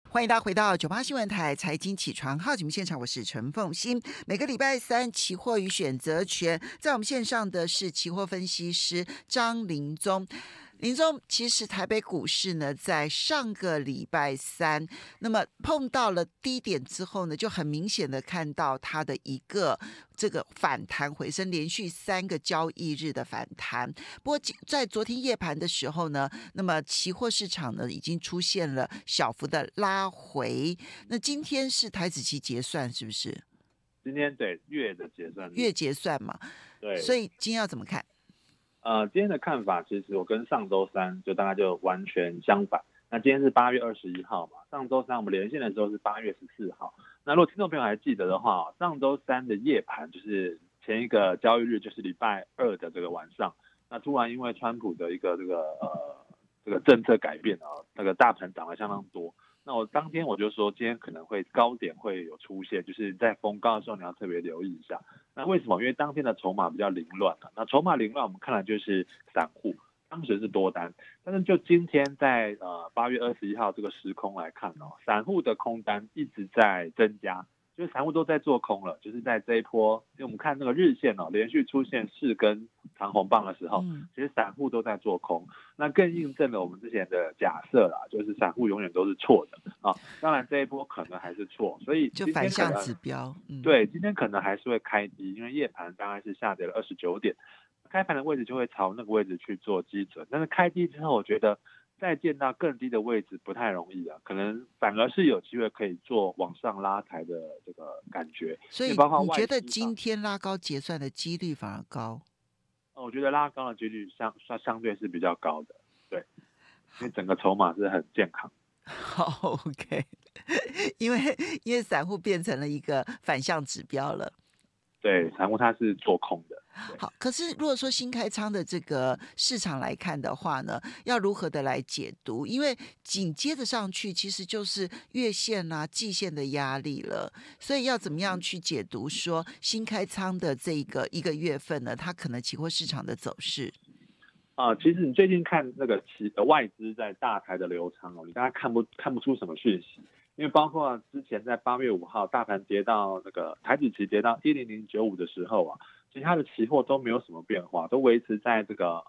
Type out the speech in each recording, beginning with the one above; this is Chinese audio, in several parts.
欢迎大家回到98新闻台财经起床号节目现场，我是陈凤馨。每个礼拜三期货与选择权，在我们线上的是期货分析师张林宗。林宗，其实台北股市呢，在上个礼拜三，那么碰到了低点之后呢，就很明显的看到它的一个这个反弹回升，连续3个交易日的反弹。不过在昨天夜盘的时候呢，那么期货市场呢已经出现了小幅的拉回。那今天是台指期结算，是不是？ 今天对月的结算日， 月结算嘛， 对， 所以今天要怎么看？ 今天的看法其实我跟上周三就大概就完全相反。那今天是8月21号嘛，上周三我们连线的时候是8月14号。那如果听众朋友还记得的话，上周三的夜盘就是前一个交易日，就是礼拜二的这个晚上，那突然因为川普的一个这个政策改变啊，那个大盘涨了相当多。那我当天我就说，今天可能会高点会有出现，就是在逢高的时候你要特别留意一下。那为什么？因为当天的筹码比较凌乱啊。那筹码凌乱，我们看来就是散户，当时是多单，但是就今天在8月21号这个时空来看哦，散户的空单一直在增加。就是散户都在做空了，就是在这一波，因为我们看那个日线哦，连续出现4根长红棒的时候，其实散户都在做空，那更印证了我们之前的假设啦，就是散户永远都是错的啊。当然这一波可能还是错，所以就反向指标， 对，今天可能还是会开低，因为夜盘大概是下跌了29点，开盘的位置就会朝那个位置去做基准，但是开低之后，我觉得再见到更低的位置不太容易啊，可能反而是有机会可以做往上拉抬的这个感觉。 所以包括你觉得今天拉高结算的几率反而高？ 我觉得拉高的几率相对是比较高的，对，因为整个筹码是很健康。 好 ，OK， 因为散户变成了一个反向指标了。 对，散户它是做空的。 好，可是如果说新开仓的这个市场来看的话呢，要如何的来解读？因为紧接着上去其实就是月线啊、季线的压力了，所以要怎么样去解读说新开仓的这一个月份呢，它可能期货市场的走势？ 其实你最近看那个外资在大台的流仓哦，你大概看不出什么讯息，因为包括之前在8月5号大盘跌到那个台指期跌到10095的时候啊，其实它的期货都没有什么变化，都维持在这个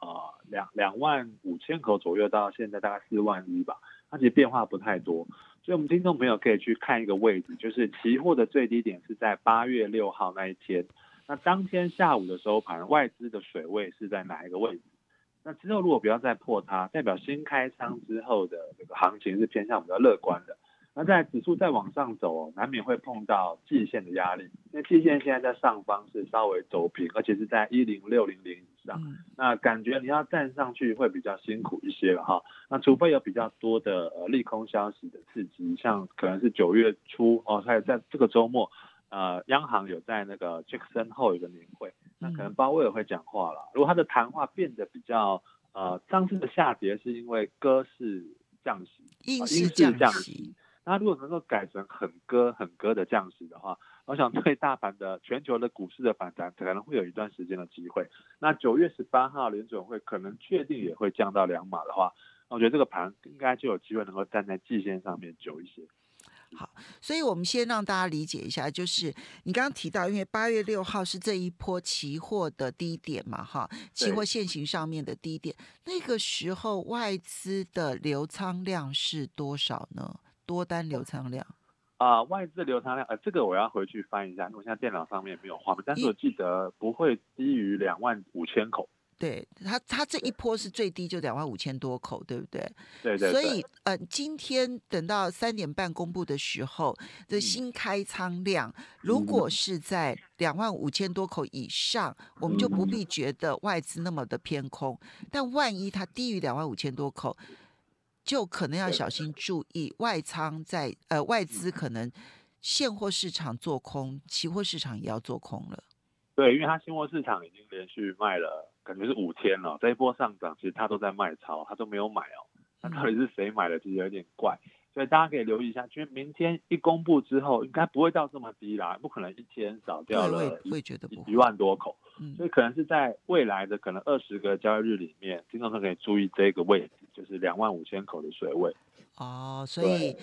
25000口左右，到现在大概41000吧，它其实变化不太多。所以我们听众朋友可以去看一个位置，就是期货的最低点是在8月6号那一天，那当天下午的收盘，外资的水位是在哪一个位置？那之后如果不要再破它，代表新开仓之后的这个行情是偏向比较乐观的。那在指数再往上走，难免会碰到季线的压力，因为季线现在在上方是稍微走平，而且是在10600以上。那感觉你要站上去会比较辛苦一些了哈。那除非有比较多的利空消息的刺激，像可能是9月初哦，还有在这个周末。央行有在那个 Jackson 后有个年会，那可能鲍威尔会讲话了。如果他的谈话变得比较上次的下跌是因为鸽式降息， 鹰式降息， 那如果能够改成很鸽的降息的话，我想对大盘的全球的股市的反弹可能会有一段时间的机会。那9月18号联准会可能确定也会降到2码的话，我觉得这个盘应该就有机会能够站在季线上面久一些。 好，所以我们先让大家理解一下，就是你刚刚提到，因为8月6号是这一波期货的低点嘛，哈，期货现行上面的低点，那个时候外资的流仓量是多少呢？多单流仓量？ 外资流仓量，这个我要回去翻一下，因为我现在电脑上面没有画面，但是我记得不会低于25000口。 对，它这一波是最低就25000多口，对不对？ 对对对。 所以今天等到3点半公布的时候，这新开仓量如果是在25000多口以上，我们就不必觉得外资那么的偏空。但万一它低于25000多口，就可能要小心注意外仓在外资可能现货市场做空，期货市场也要做空了。 对，因为它现货市场已经连续卖了，感觉是5天了。这一波上涨，其实它都在卖超，它都没有买哦。那到底是谁买的？其实有点怪，所以大家可以留意一下。因为明天一公布之后，应该不会到这么低啦，不可能一天少掉了1万多口。所以可能是在未来的可能20个交易日里面，听众可以注意这个位置，就是25000口的水位。 所以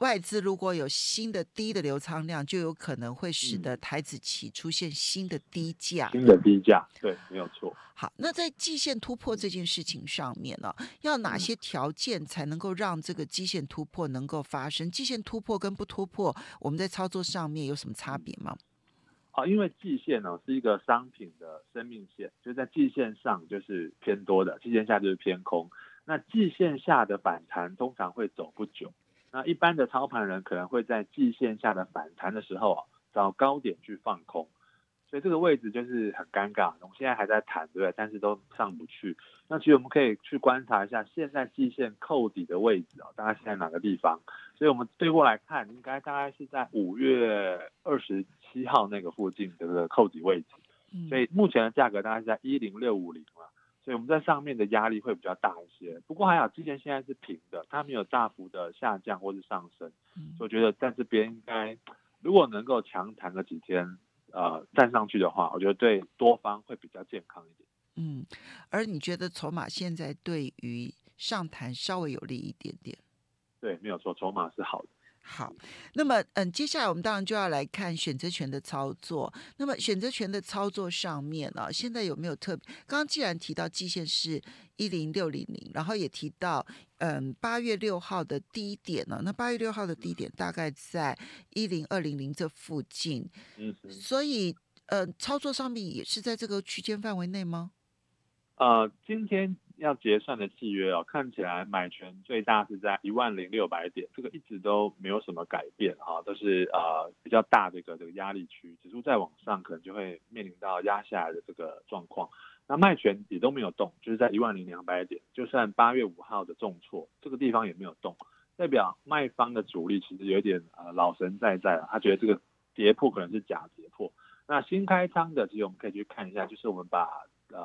外资如果有新的低的流仓量，就有可能会使得台指期出现新的低价。 新的低价，对，没有错。 好，那在季线突破这件事情上面呢，要哪些条件才能够让这个季线突破能够发生？季线突破跟不突破，我们在操作上面有什么差别吗？ 因为季线呢是一个商品的生命线，就在季线上就是偏多的，季线下就是偏空。那季线下的反弹通常会走不久，那一般的操盘人可能会在季线下的反弹的时候找高点去放空，所以这个位置就是很尴尬。我们现在还在谈，对不对？但是都上不去。那其实我们可以去观察一下现在季线扣底的位置大概是在哪个地方。所以我们对过来看，应该大概是在5月27号那个附近的这个扣底位置。所以目前的价格大概是在10650了。所以我们在上面的压力会比较大一些。不过还好，之前现在是平的，它没有大幅的下降或是上升。所以我觉得在这边应该，如果能够强弹个几天，站上去的话，我觉得对多方会比较健康一点。 而你觉得筹码现在对于上弹稍微有利一点点？ 对，没有错，筹码是好的。 好，那么接下来我们当然就要来看选择权的操作。那么选择权的操作上面现在有没有特别？刚刚既然提到季线是10600，然后也提到8月6号的低点那8月6号的低点大概在10200这附近。所以操作上面也是在这个区间范围内吗？ 今天要结算的契约看起来买权最大是在10600点，这个一直都没有什么改变都是比较大的一个这个压力区，指数再往上可能就会面临到压下来的这个状况。那卖权也都没有动，就是在10200点，就算8月5号的重挫，这个地方也没有动，代表卖方的主力其实有点老神在在他觉得这个跌破可能是假跌破。那新开仓的其实我们可以去看一下，就是我们把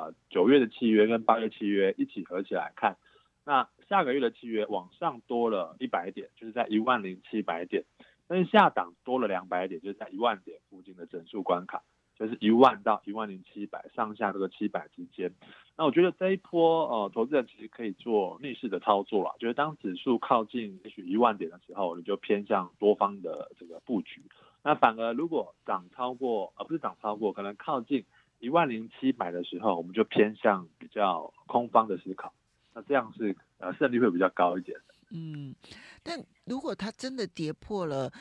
9月的契约跟8月契约一起合起来看，那下个月的契约往上多了100点，就是在10700点，但是下档多了200点，就是在10000点附近的整数关卡，就是10000到10700上下这个700之间。那我觉得这一波投资人其实可以做逆势的操作啦，就是当指数靠近也许10000点的时候，你就偏向多方的这个布局。那反而如果涨超过不是涨超过，可能靠近10700的时候，我们就偏向比较空方的思考，那这样是胜率会比较高一点的。 但如果它真的跌破了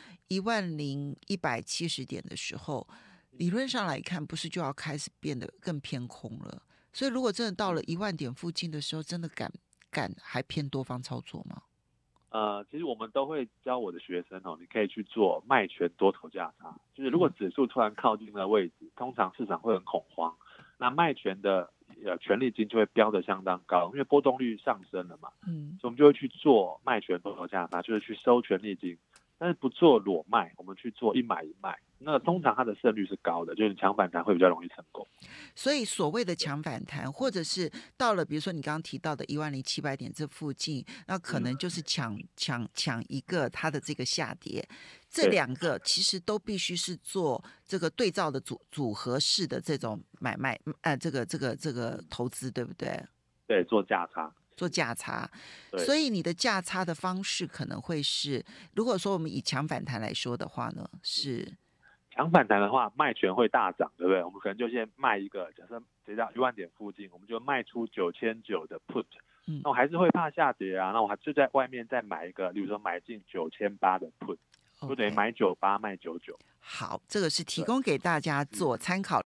10170点的时候，理论上来看，不是就要开始变得更偏空了？所以如果真的到了10000点附近的时候，真的敢还偏多方操作吗？ 其实我们都会教我的学生你可以去做卖权多头价差，就是如果指数突然靠近那个位置，通常市场会很恐慌，那卖权的权利金就会飙得相当高，因为波动率上升了嘛，所以我们就会去做卖权多头价差，就是去收权利金，但是不做裸卖，我们去做一买一卖，那通常它的胜率是高的，就是抢反弹会比较容易成功。 所以所谓的抢反弹，或者是到了比如说你刚刚提到的10700点这附近，那可能就是抢一个它的这个下跌，这两个其实都必须是做这个对照的组合式的这种买卖这个投资，对不对？ 对，做价差。 做价差，所以你的价差的方式可能会是，如果说我们以抢反弹来说的话呢，是抢反弹的话，卖权会大涨，对不对？我们可能就先卖一个，假设跌到10000点附近，我们就卖出9900的 put，那我还是会怕下跌啊，那我还就在外面再买一个，比如说买进9800的 put，就等于买98卖99。 好，这个是提供给大家做参考。